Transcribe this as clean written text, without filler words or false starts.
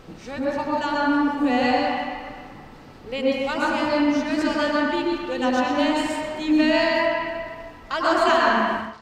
Je proclame ouverts les 3e Jeux olympiques de la jeunesse d'hiver à Lausanne.